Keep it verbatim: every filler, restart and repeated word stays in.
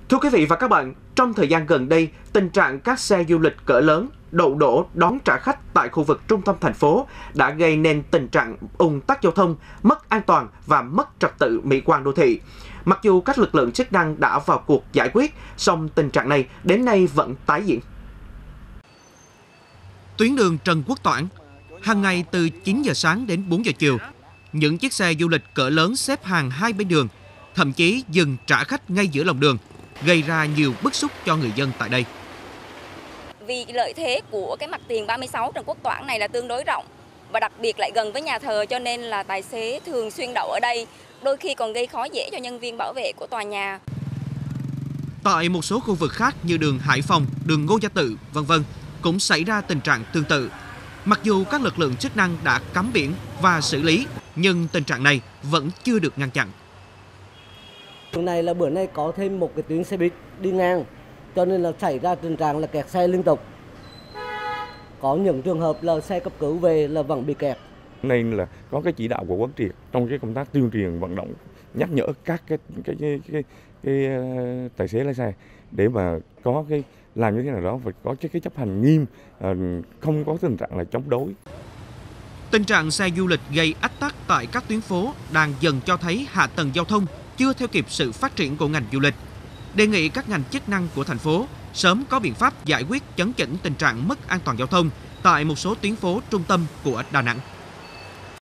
Thưa quý vị và các bạn, trong thời gian gần đây, tình trạng các xe du lịch cỡ lớn đậu đổ đón trả khách tại khu vực trung tâm thành phố đã gây nên tình trạng ùn tắc giao thông, mất an toàn và mất trật tự mỹ quan đô thị. Mặc dù các lực lượng chức năng đã vào cuộc giải quyết, song tình trạng này đến nay vẫn tái diễn. Tuyến đường Trần Quốc Toản, hàng ngày từ chín giờ sáng đến bốn giờ chiều, những chiếc xe du lịch cỡ lớn xếp hàng hai bên đường, thậm chí dừng trả khách ngay giữa lòng đường, gây ra nhiều bức xúc cho người dân tại đây. Vì lợi thế của cái mặt tiền ba mươi sáu Trần Quốc Toản này là tương đối rộng và đặc biệt lại gần với nhà thờ, cho nên là tài xế thường xuyên đậu ở đây, đôi khi còn gây khó dễ cho nhân viên bảo vệ của tòa nhà. Tại một số khu vực khác như đường Hải Phòng, đường Ngô Gia Tự, vân vân cũng xảy ra tình trạng tương tự. Mặc dù các lực lượng chức năng đã cắm biển và xử lý, nhưng tình trạng này vẫn chưa được ngăn chặn. Hôm nay là bữa nay có thêm một cái tuyến xe buýt đi ngang, cho nên là xảy ra tình trạng là kẹt xe liên tục. Có những trường hợp là xe cấp cứu về là vẫn bị kẹt. Nên là có cái chỉ đạo của Quán Triệt trong cái công tác tuyên truyền vận động, nhắc nhở các cái cái cái, cái, cái tài xế lái xe để mà có cái làm như thế nào đó phải có cái, cái chấp hành nghiêm, không có tình trạng là chống đối. Tình trạng xe du lịch gây ách tắc tại các tuyến phố đang dần cho thấy hạ tầng giao thông chưa theo kịp sự phát triển của ngành du lịch. Đề nghị các ngành chức năng của thành phố sớm có biện pháp giải quyết chấn chỉnh tình trạng mất an toàn giao thông tại một số tuyến phố trung tâm của Đà Nẵng.